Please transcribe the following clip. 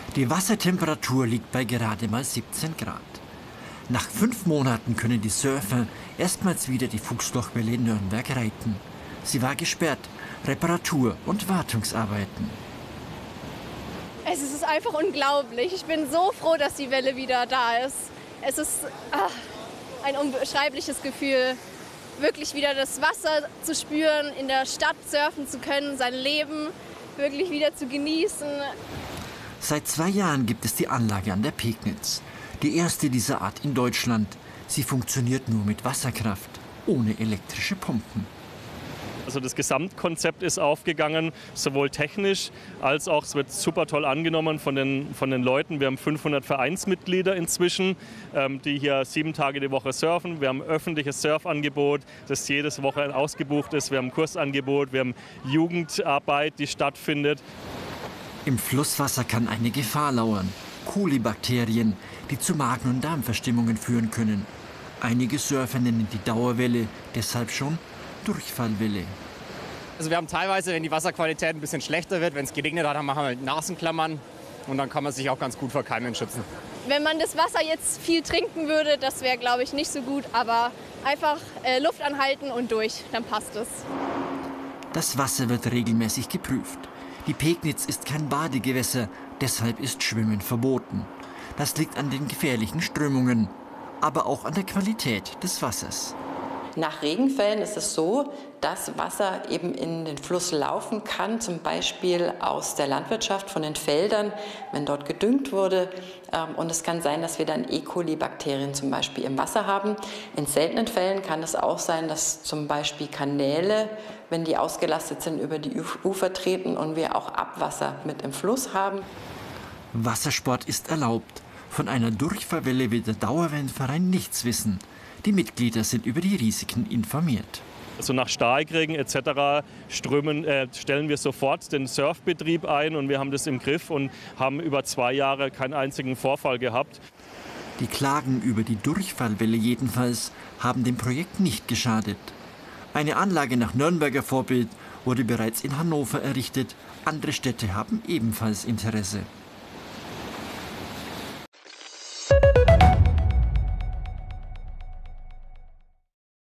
Die Wassertemperatur liegt bei gerade mal 17 Grad. Nach 5 Monaten können die Surfer erstmals wieder die Fuchslochwelle in Nürnberg reiten. Sie war gesperrt. Reparatur- und Wartungsarbeiten. Es ist einfach unglaublich. Ich bin so froh, dass die Welle wieder da ist. Es ist ein unbeschreibliches Gefühl, wirklich wieder das Wasser zu spüren, in der Stadt surfen zu können, sein Leben wirklich wieder zu genießen. Seit 2 Jahren gibt es die Anlage an der Pegnitz. Die erste dieser Art in Deutschland. Sie funktioniert nur mit Wasserkraft, ohne elektrische Pumpen. Also das Gesamtkonzept ist aufgegangen, sowohl technisch als auch, es wird super toll angenommen von den Leuten. Wir haben 500 Vereinsmitglieder inzwischen, die hier 7 Tage die Woche surfen. Wir haben ein öffentliches Surfangebot, das jedes Woche ausgebucht ist. Wir haben ein Kursangebot, wir haben Jugendarbeit, die stattfindet. Im Flusswasser kann eine Gefahr lauern. Kolibakterien, die zu Magen- und Darmverstimmungen führen können. Einige Surfer nennen die Dauerwelle deshalb schon Durchfallwelle. Also wir haben teilweise, wenn die Wasserqualität ein bisschen schlechter wird, wenn es geregnet hat, dann machen wir Nasenklammern und dann kann man sich auch ganz gut vor Keimen schützen. Wenn man das Wasser jetzt viel trinken würde, das wäre, glaube ich, nicht so gut, aber einfach Luft anhalten und durch, dann passt es. Das Wasser wird regelmäßig geprüft. Die Pegnitz ist kein Badegewässer, deshalb ist Schwimmen verboten. Das liegt an den gefährlichen Strömungen, aber auch an der Qualität des Wassers. Nach Regenfällen ist es so, dass Wasser eben in den Fluss laufen kann, zum Beispiel aus der Landwirtschaft, von den Feldern, wenn dort gedüngt wurde. Und es kann sein, dass wir dann E. coli-Bakterien zum Beispiel im Wasser haben. In seltenen Fällen kann es auch sein, dass zum Beispiel Kanäle, wenn die ausgelastet sind, über die Ufer treten und wir auch Abwasser mit im Fluss haben. Wassersport ist erlaubt. Von einer Durchfallwelle wird der Dauerwellenverein nichts wissen. Die Mitglieder sind über die Risiken informiert. Also nach Starkregen etc. stellen wir sofort den Surfbetrieb ein und wir haben das im Griff und haben über 2 Jahre keinen einzigen Vorfall gehabt. Die Klagen über die Durchfallwelle jedenfalls haben dem Projekt nicht geschadet. Eine Anlage nach Nürnberger Vorbild wurde bereits in Hannover errichtet. Andere Städte haben ebenfalls Interesse.